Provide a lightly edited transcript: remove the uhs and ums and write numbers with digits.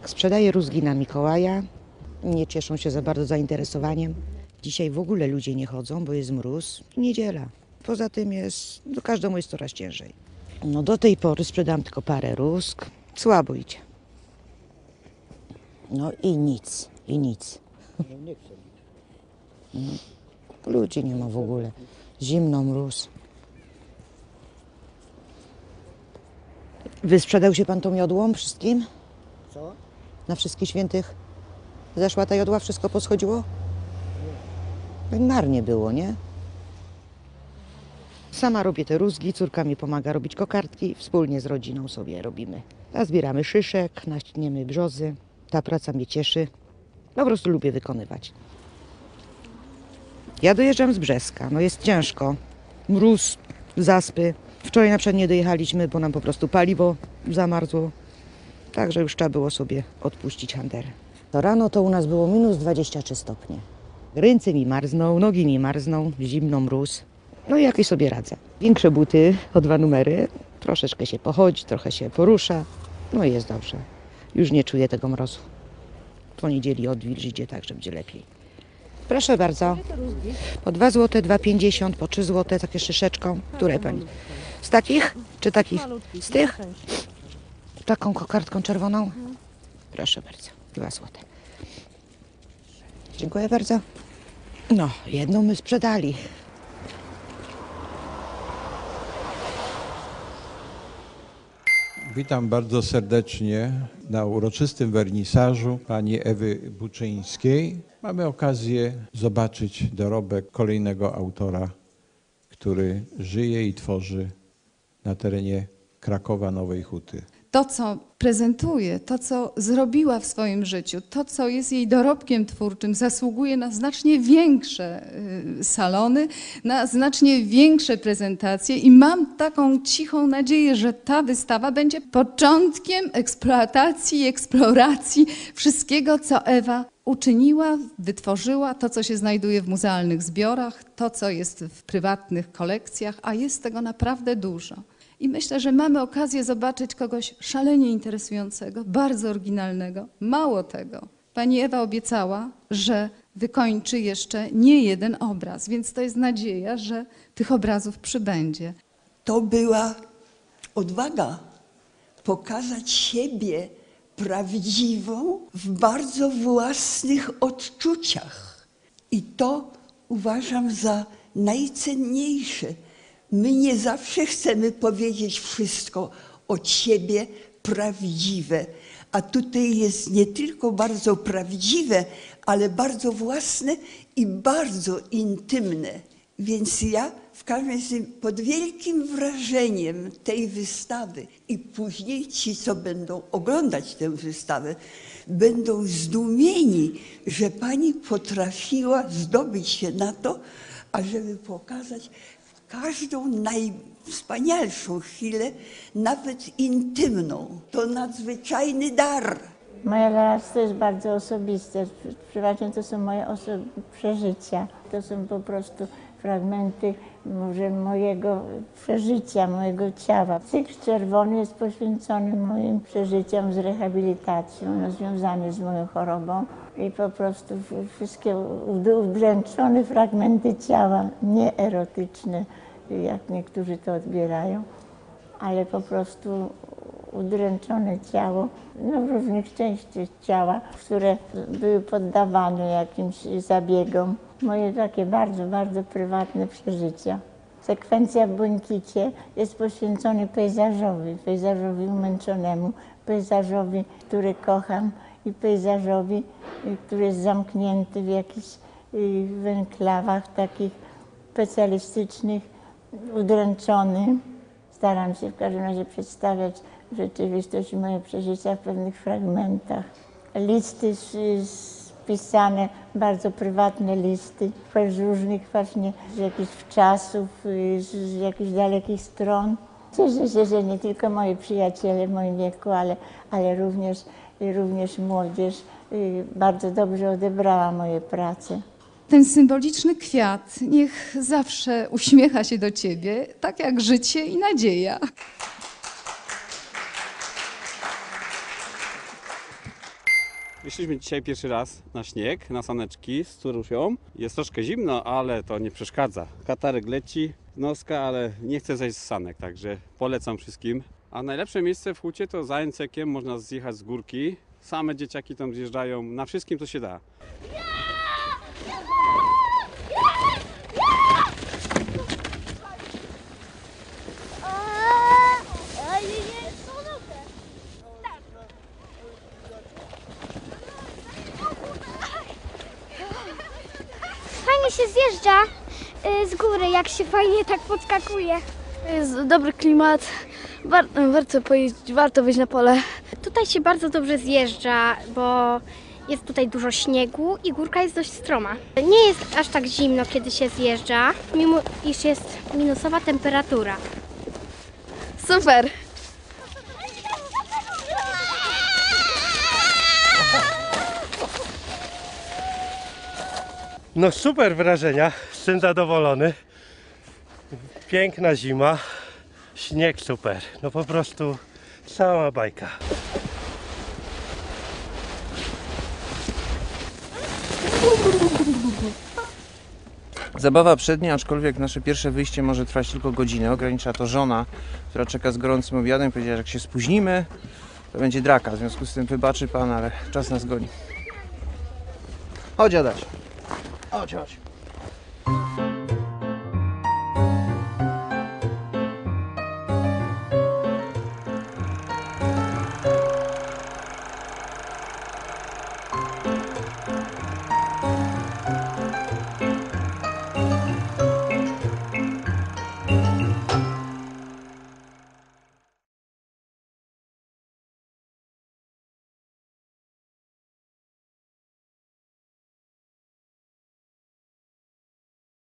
Sprzedaję rózgi na Mikołaja. Nie cieszą się za bardzo zainteresowaniem. Dzisiaj w ogóle ludzie nie chodzą, bo jest mróz i niedziela. Poza tym jest, każdemu jest coraz ciężej. No do tej pory sprzedałam tylko parę rózg. Słabo idzie. No i nic, i nic. Ludzi nie ma w ogóle. Zimno, mróz. Wysprzedał się pan tą jodłą wszystkim? Co? Na wszystkich świętych zeszła ta jodła? Wszystko poschodziło? Marnie było, nie? Sama robię te rózgi, córka mi pomaga robić kokardki. Wspólnie z rodziną sobie robimy. Zbieramy szyszek, naśniemy brzozy. Ta praca mnie cieszy. Po prostu lubię wykonywać. Ja dojeżdżam z Brzeska. No jest ciężko. Mróz, zaspy. Wczoraj na przykład nie dojechaliśmy, bo nam po prostu paliwo zamarzło. Także już trzeba było sobie odpuścić handel. To rano to u nas było minus 23 stopnie. Ręce mi marzną, nogi mi marzną, zimno, mróz. No i jakoś sobie radzę. Większe buty o 2 numery. Troszeczkę się pochodzi, trochę się porusza. No i jest dobrze. Już nie czuję tego mrozu. Po niedzieli odwilż idzie tak, że będzie lepiej. Proszę bardzo. Po 2 zł, 2,50, po 3 zł, takie szyszeczką. Które pani? Z takich? Czy takich? Z tych? Taką kokardką czerwoną? Proszę bardzo. 2 zł. Dziękuję bardzo. No, jedną my sprzedali. Witam bardzo serdecznie na uroczystym wernisażu pani Ewy Buczyńskiej. Mamy okazję zobaczyć dorobek kolejnego autora, który żyje i tworzy na terenie Krakowa Nowej Huty. To, co prezentuje, to, co zrobiła w swoim życiu, to, co jest jej dorobkiem twórczym, zasługuje na znacznie większe salony, na znacznie większe prezentacje i mam taką cichą nadzieję, że ta wystawa będzie początkiem eksploatacji i eksploracji wszystkiego, co Ewa uczyniła, wytworzyła, to, co się znajduje w muzealnych zbiorach, to, co jest w prywatnych kolekcjach, a jest tego naprawdę dużo. I myślę, że mamy okazję zobaczyć kogoś szalenie interesującego, bardzo oryginalnego. Mało tego, pani Ewa obiecała, że wykończy jeszcze nie jeden obraz, więc to jest nadzieja, że tych obrazów przybędzie. To była odwaga pokazać siebie prawdziwą w bardzo własnych odczuciach. I to uważam za najcenniejsze. My nie zawsze chcemy powiedzieć wszystko od siebie prawdziwe, a tutaj jest nie tylko bardzo prawdziwe, ale bardzo własne i bardzo intymne. Więc ja w każdym razie pod wielkim wrażeniem tej wystawy i później ci, co będą oglądać tę wystawę, będą zdumieni, że pani potrafiła zdobyć się na to, ażeby pokazać każdą najwspanialszą chwilę, nawet intymną. To nadzwyczajny dar. Moja relacja to jest bardzo osobiste. Przeważnie to są moje przeżycia. To są po prostu fragmenty może mojego przeżycia, mojego ciała. Cykl czerwony jest poświęcony moim przeżyciom z rehabilitacją, związany z moją chorobą. I po prostu wszystkie udręczone fragmenty ciała, nie erotyczne, jak niektórzy to odbierają, ale po prostu udręczone ciało, w różnych częściach ciała, które były poddawane jakimś zabiegom. Moje takie bardzo, bardzo prywatne przeżycia. Sekwencja w Błękicie jest poświęcona pejzażowi umęczonemu, pejzażowi, który kocham i pejzażowi, który jest zamknięty w jakichś enklawach takich specjalistycznych, udręczony. Staram się w każdym razie przedstawiać rzeczywistość i moje przeżycia w pewnych fragmentach. Listy spisane, bardzo prywatne listy, z różnych właśnie z jakichś czasów, z jakichś dalekich stron. Cieszę się, że nie tylko moi przyjaciele w moim wieku, ale również młodzież bardzo dobrze odebrała moje prace. Ten symboliczny kwiat niech zawsze uśmiecha się do ciebie, tak jak życie i nadzieja. Wyszliśmy dzisiaj pierwszy raz na śnieg, na saneczki z córusią. Jest troszkę zimno, ale to nie przeszkadza. Katarek leci z noska, ale nie chce zejść z sanek, także polecam wszystkim. A najlepsze miejsce w Hucie to za Jęcekiem, można zjechać z górki. Same dzieciaki tam zjeżdżają na wszystkim, co się da. Fajnie się zjeżdża z góry, jak się fajnie tak podskakuje. Jest dobry klimat, warto pojeździć, warto wyjść na pole. Tutaj się bardzo dobrze zjeżdża, bo jest tutaj dużo śniegu i górka jest dość stroma. Nie jest aż tak zimno, kiedy się zjeżdża, mimo iż jest minusowa temperatura. Super! No super wrażenia, jestem zadowolony. Piękna zima, śnieg super, no po prostu cała bajka. Zabawa przednia, aczkolwiek nasze pierwsze wyjście może trwać tylko godzinę. Ogranicza to żona, która czeka z gorącym obiadem. Powiedziała, że jak się spóźnimy, to będzie draka. W związku z tym wybaczy pan, ale czas nas goni. Chodź, Adaś. Chodź, chodź.